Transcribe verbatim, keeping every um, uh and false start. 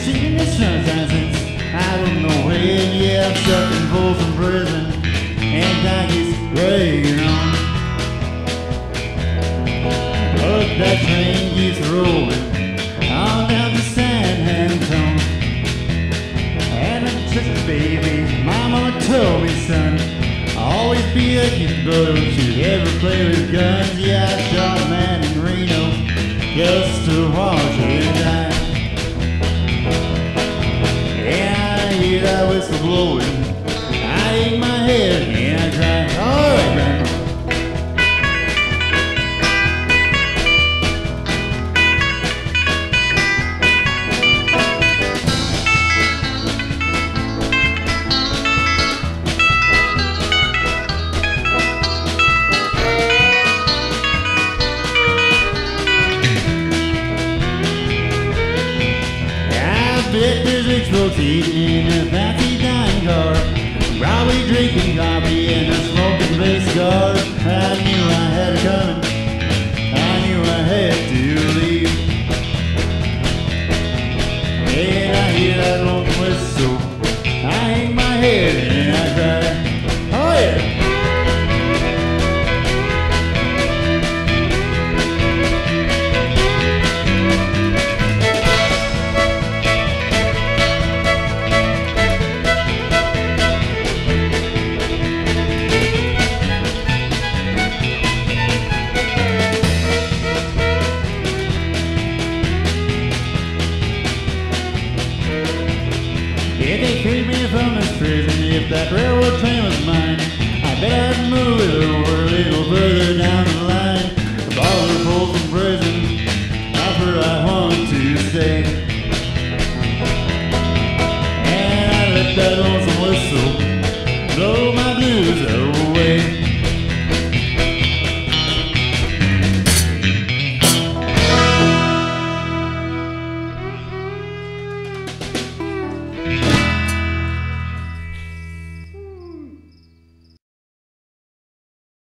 seen the sunshine since I don't know when. Yeah, I'm stuck in Folsom Prison and time keeps dragging on. But that train keeps rolling on down the San Antone. And I'm just a baby, my mama told me, son, always be a kid, brother, don't you ever play with guns. Yeah, I shot a man in Reno just to watch him die. Yeah, I hear that whistle blowing, I hang my head and I cry. All right, Grandpa. There's rich folks eating in a fancy dining car, probably drinking coffee and a smoking big cigar. I knew I had it coming, I knew I had to leave. And I hear that lonesome whistle, I hang my head and I cry. Oh yeah. If they freed me from this prison, if that railroad train was mine,